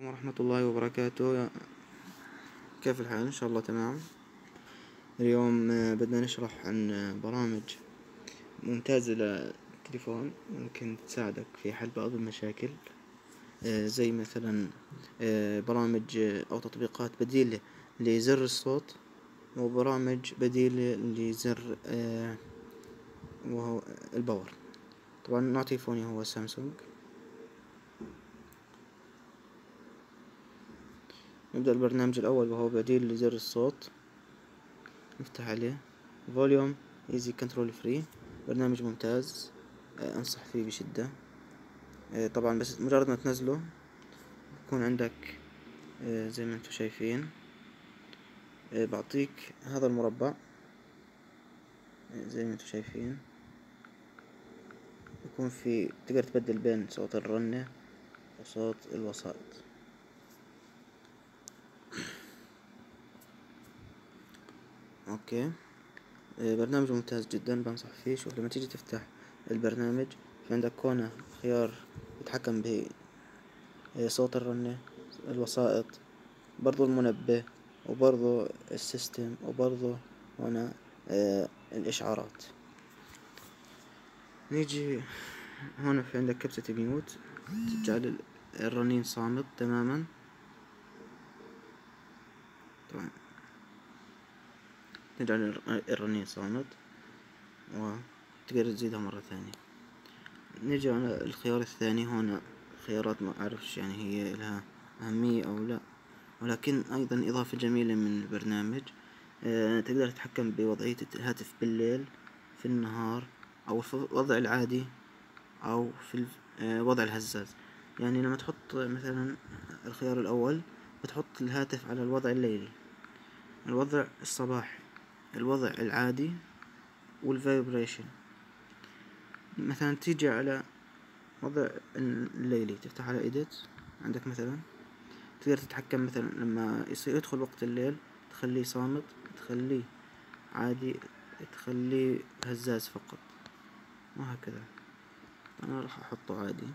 ورحمة الله وبركاته. كيف الحال؟ إن شاء الله تمام. اليوم بدنا نشرح عن برامج ممتازة للتليفون ممكن تساعدك في حل بعض المشاكل، زي مثلا برامج أو تطبيقات بديلة لزر الصوت، وبرامج بديلة لزر وهو الباور. طبعا نوع تليفوني هو سامسونج. نبدأ البرنامج الأول وهو بديل لزر الصوت، نفتح عليه فوليوم ايزي كنترول فري. برنامج ممتاز، انصح فيه بشدة. طبعا بس مجرد ما تنزله يكون عندك زي ما انتم شايفين، بعطيك هذا المربع زي ما انتم شايفين، يكون في تقدر تبدل بين صوت الرنة وصوت الوسائط. اوكي، برنامج ممتاز جدا، بنصح فيه. شوف لما تيجي تفتح البرنامج في عندك هنا خيار يتحكم بصوت الرنة، الوسائط، برضو المنبه، وبرضو السيستم، وبرضو هنا الإشعارات. نيجي هنا في عندك كبسة ميوت، تجعل الرنين صامت تماما. طبعا تجعل الرنين صامت وتقدر تزيدها مرة ثانية. نيجي على الخيار الثاني. هنا خيارات ما أعرفش يعني هي لها أهمية أو لا، ولكن أيضا إضافة جميلة من البرنامج. تقدر تتحكم بوضعية الهاتف بالليل، في النهار، أو في الوضع العادي، أو في وضع الهزاز. يعني لما تحط مثلا الخيار الأول بتحط الهاتف على الوضع الليلي، الوضع الصباحي، الوضع العادي، والفايبريشن. مثلا تيجي على وضع الليلي، تفتح على إيديت، عندك مثلا تقدر تتحكم مثلا لما يدخل وقت الليل تخليه صامت، تخليه عادي، تخليه هزاز فقط، وهكذا. أنا راح أحطه عادي.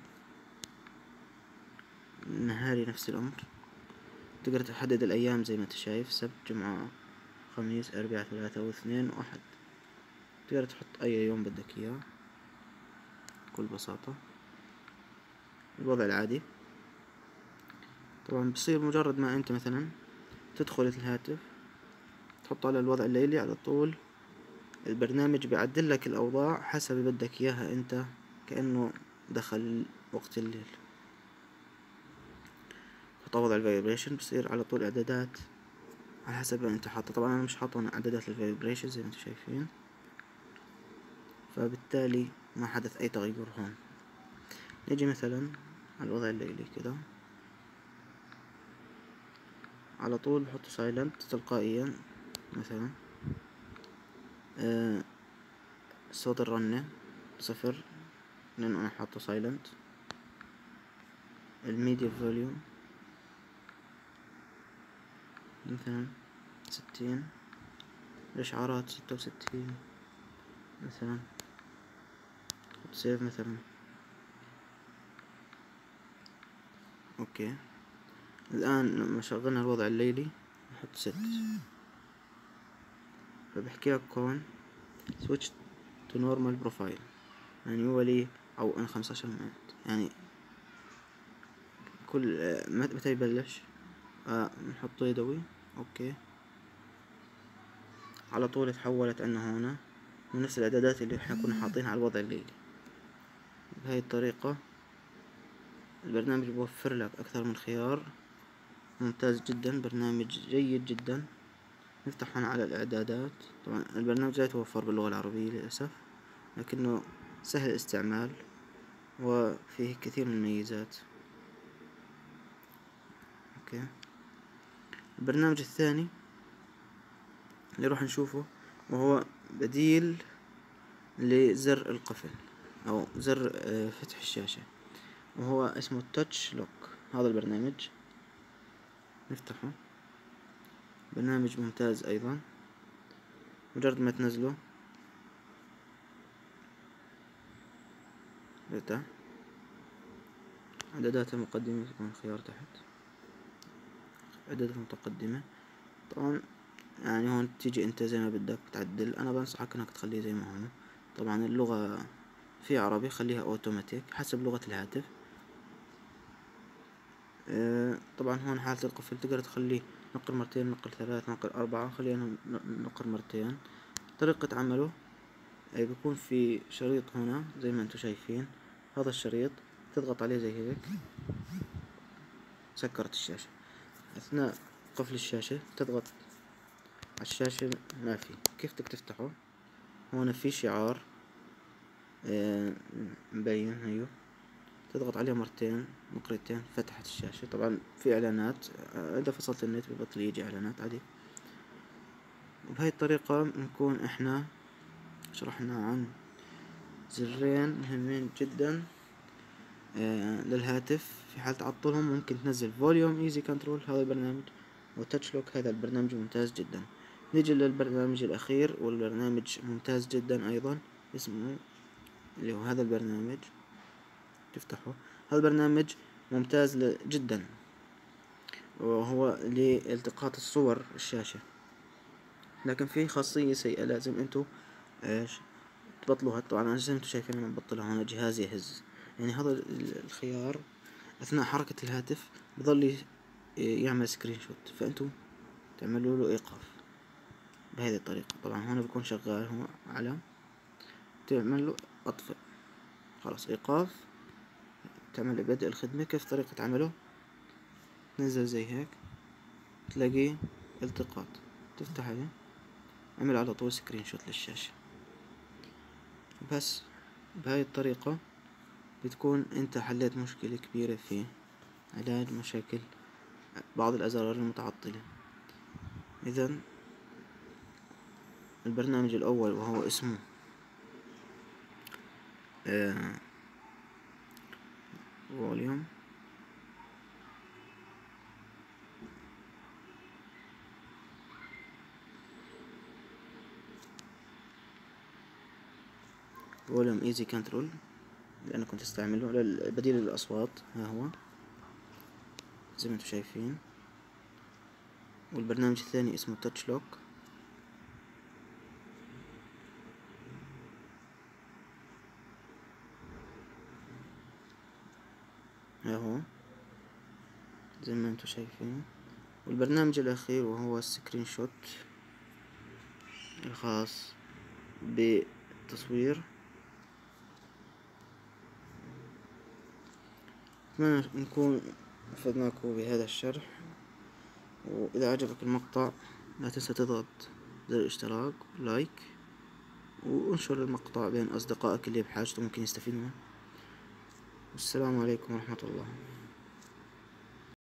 نهاري نفس الأمر، تقدر تحدد الأيام زي ما أنت شايف، سبت، جمعة، خميس، أربعاء، ثلاثة، واثنين، وأحد. تقدر تحط أي يوم بدك إياه بكل بساطة. الوضع العادي طبعا بصير مجرد ما أنت مثلا تدخل الهاتف تحطه على الوضع الليلي، على طول البرنامج بيعدل لك الأوضاع حسب اللي بدك إياها أنت، كأنه دخل وقت الليل. تحط وضع الفايبريشن، بصير على طول إعدادات على حسب ما أنت حاطه. طبعا أنا مش حاطه إعدادات للفايبريشن زي ما أنتم شايفين، فبالتالي ما حدث أي تغير هون. نيجي مثلا على الوضع الليلي كده، على طول بحط سايلنت تلقائيا. مثلا صوت الرنة 0 لأنه أنا حاطه سايلنت. الميديا فوليوم مثلا 60. الإشعارات 66 مثلا. حط سيف مثلا. أوكي، الآن لما شغلنا الوضع الليلي نحط 6، فبحكي لك هون switch to normal profile، يعني هو لي أو أنا 15 minute، يعني كل متى يبلش نحطه يدوي. أوكي، على طول تحولت عنا هنا من نفس الإعدادات اللي احنا كنا حاطينها على الوضع الليلي. بهاي الطريقة البرنامج بوفر لك أكثر من خيار. ممتاز جدا، برنامج جيد جدا. نفتح هنا على الإعدادات. طبعا البرنامج لا يتوفر باللغة العربية للأسف، لكنه سهل الاستعمال وفيه كثير من المميزات. أوكي، البرنامج الثاني اللي راح نشوفه وهو بديل لزر القفل أو زر فتح الشاشة، وهو اسمه تاتش لوك. هذا البرنامج نفتحه، برنامج ممتاز أيضا. مجرد ما تنزله ارتاح. إعدادات المقدمة يكون خيار تحت. إعدادات متقدمة. طبعا يعني هون تيجي انت زي ما بدك بتعدل. انا بنصحك انك تخليه زي ما هو. طبعا اللغة في عربي خليها اوتوماتيك حسب لغة الهاتف. طبعا هون حالة القفل تقدر تخليه نقر مرتين، نقر ثلاث، نقر أربعة. خلينا نقر مرتين. طريقة عمله بيكون في شريط هنا زي ما انتم شايفين. هذا الشريط تضغط عليه زي هيك، سكرت الشاشة. أثناء قفل الشاشة تضغط على الشاشة، ما في. كيف بدك تفتحه؟ هون في شعار مبين هيو، تضغط عليه مرتين نقرتين فتحت الشاشة. طبعا في إعلانات، إذا فصلت النت ببطل يجي إعلانات عادي. وبهاي الطريقة بنكون إحنا شرحنا عن زرين مهمين جدا للهاتف. في حال تعطلهم ممكن تنزل فوليوم ايزي كنترول، هذا البرنامج، وتاتش لوك، هذا البرنامج ممتاز جدا. نيجي للبرنامج الأخير، والبرنامج ممتاز جدا أيضا، اسمه اللي هو هذا البرنامج. تفتحه. هذا البرنامج ممتاز جدا، وهو لالتقاط الصور الشاشة. لكن فيه خاصية سيئة لازم انتو ايش تبطلوها. طبعا زي ما انتو شايفين انا ببطلها هنا، جهازي يهز. يعني هذا الخيار اثناء حركة الهاتف بظل يعمل سكرين شوت، فانتو تعملوا له ايقاف بهذه الطريقة. طبعا هنا بيكون شغال، هو على تعمل له اطفئ، خلاص ايقاف. تعمل بدء الخدمة. كيف طريقة عمله؟ تنزل زي هيك، تلاقيه التقاط، تفتح عليه، اعمل على طول سكرين شوت للشاشة. بس بهاي الطريقة بتكون انت حليت مشكلة كبيرة في علاج مشاكل بعض الأزرار المتعطلة. إذن البرنامج الأول وهو اسمه فوليوم. فوليوم ايزي كنترول، لأنه كنت استعمله بديل للأصوات. ها هو زي ما انتم شايفين. والبرنامج الثاني اسمه تاتش لوك. ها هو زي ما انتم شايفين. والبرنامج الأخير وهو السكرين شوت الخاص بالتصوير. أتمنى نكون أفدناكم بهذا الشرح. وإذا عجبك المقطع لا تنسى تضغط زر الاشتراك ولايك، وانشر المقطع بين أصدقائك اللي بحاجته ممكن يستفيدوا منه. والسلام عليكم ورحمة الله.